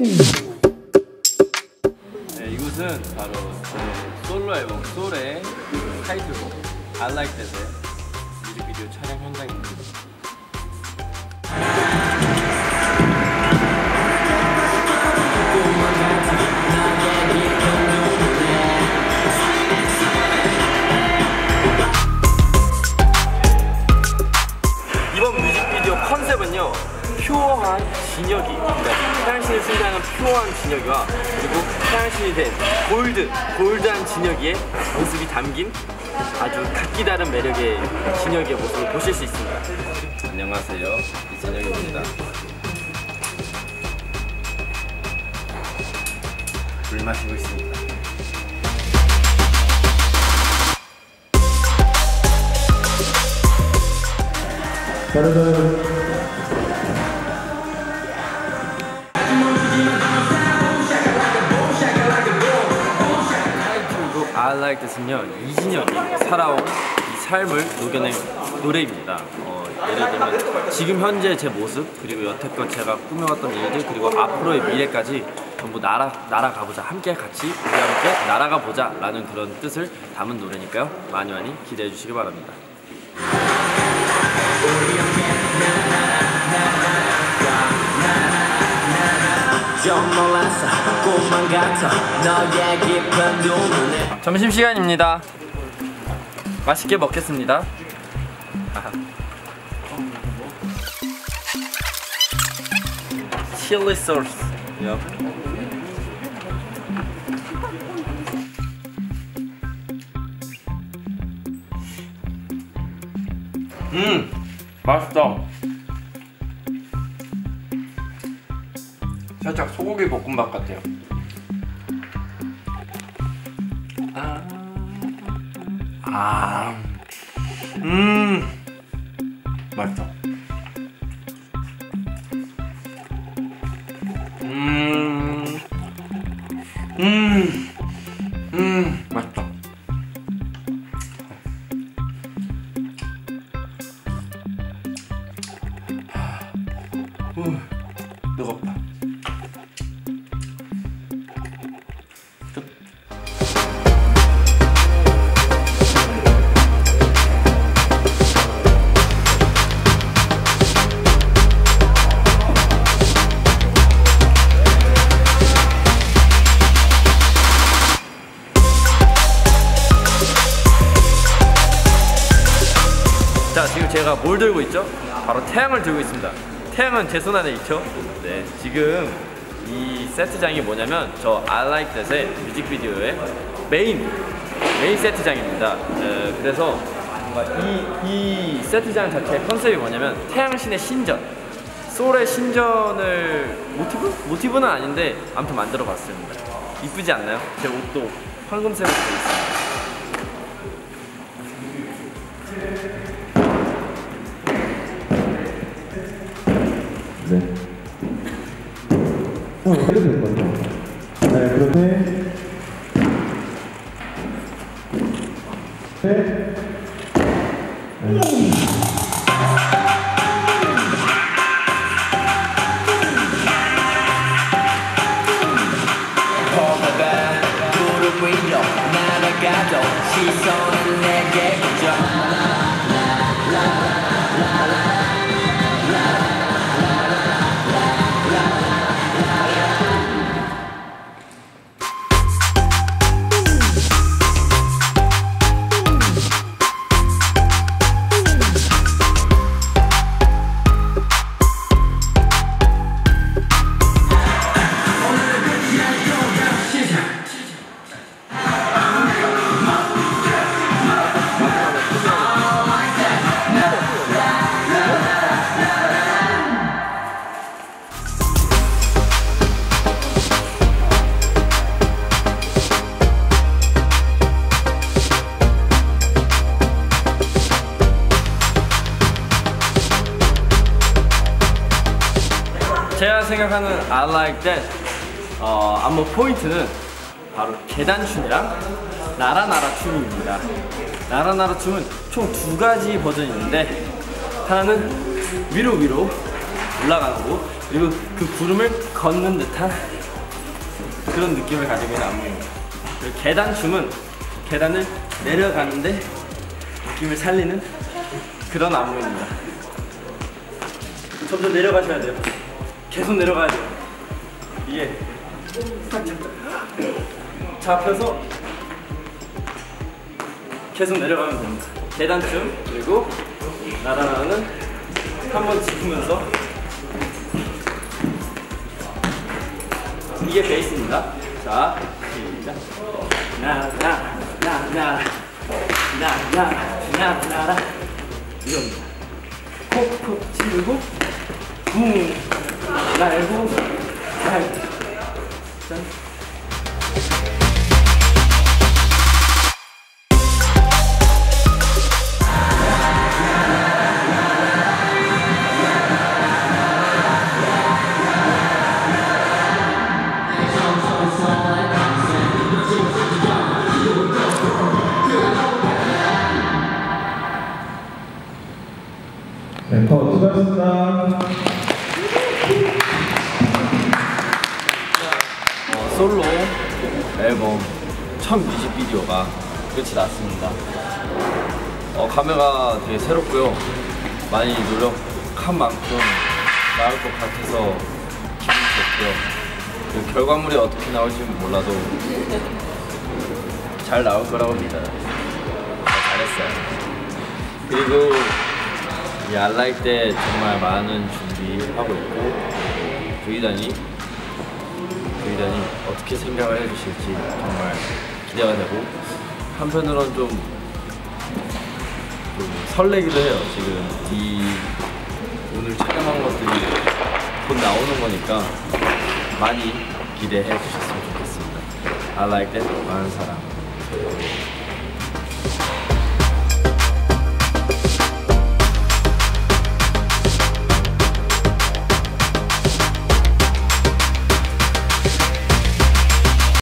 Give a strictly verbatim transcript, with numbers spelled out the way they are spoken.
네, 이곳은 바로 제 솔로 앨범 솔의 타이틀곡 I Like That의 뮤직비디오 촬영 현장입니다. 이번 뮤직비디오 컨셉은요, 퓨어한 진혁이, 그러니까 태양신을 승자하는 퓨어한 진혁이와 그리고 태양신이 된 골드, 골드한 진혁이의 모습이 담긴 아주 각기 다른 매력의 진혁이의 모습을 보실 수 있습니다. 안녕하세요, 이진혁입니다. 물 마시고 있습니다. 여러분 타이틀곡 I Like That은요, 이진혁이 살아온 이 삶을 녹여낸 노래입니다. 어, 예를 들면 지금 현재 제 모습, 그리고 여태껏 제가 꾸며왔던 일들, 그리고 앞으로의 미래까지 전부 날아, 날아가보자, 함께 같이 우리 함께 날아가보자 라는 그런 뜻을 담은 노래니까요, 많이 많이 기대해 주시기 바랍니다. 점심시간입니다. 맛있게 먹겠습니다. 칠리 소스. 음, 맛있다. 살짝 소고기 볶음밥 같아요. 아, 아, 음, 맛있다. 음, 음, 음, 맛있다. 우, 뜨겁다. 끝. 자, 지금 제가 뭘 들고 있죠? 바로 태양을 들고 있습니다. 태양은 제 손 안에 있죠? 네, 지금 이 세트장이 뭐냐면 저 I Like That의 뮤직비디오의 메인 메인 세트장입니다. 네, 그래서 이, 이 세트장 자체의 컨셉이 뭐냐면 태양신의 신전, 소울의 신전을 모티브? 모티브는 아닌데 아무튼 만들어 봤습니다. 이쁘지 않나요? 제 옷도 황금색으로 되어 있습니다. 네. 형, 이렇게 될 거죠? 네, 그렇게. 네. 네. 구름 위로 날아가도 시선은 내게 고정. 제가 생각하는 I Like That 어, 안무 포인트는 바로 계단춤이랑 나라나라 춤입니다. 나라나라 춤은 총 두 가지 버전이 있는데 하나는 위로 위로 올라가는 거, 그리고 그 구름을 걷는 듯한 그런 느낌을 가지고 있는 안무입니다. 그리고 계단춤은 계단을 내려가는데 느낌을 살리는 그런 안무입니다. 점점 내려가셔야 돼요. 계속 내려가야 돼요. 이게 딱 잡혀서 계속 내려가면 됩니다. 계단춤 그리고 나라나라는 한번 짚으면서 이게 베이스입니다. 자, 시작. 나나나나나나나나나 이겁니다. 콕콕 치고 붕 날고 날고 짠. 네, 더 수고하셨습니다. 어, 솔로 앨범 첫 뮤직비디오가 끝이 났습니다. 어, 카메라가 되게 새롭고요. 많이 노력한 만큼 나올 것 같아서 기분이 좋고요. 그 결과물이 어떻게 나올지는 몰라도 잘 나올 거라고 믿어요. 잘했어요. 그리고 이 I like that 정말 많은 준비하고 있고 브이단이 브이단이 어떻게 생각을 해주실지 정말 기대가 되고 한편으로는 좀, 좀 설레기도 해요. 지금 이 오늘 촬영한 것들이 곧 나오는 거니까 많이 기대해 주셨으면 좋겠습니다. I like that 많은 사랑.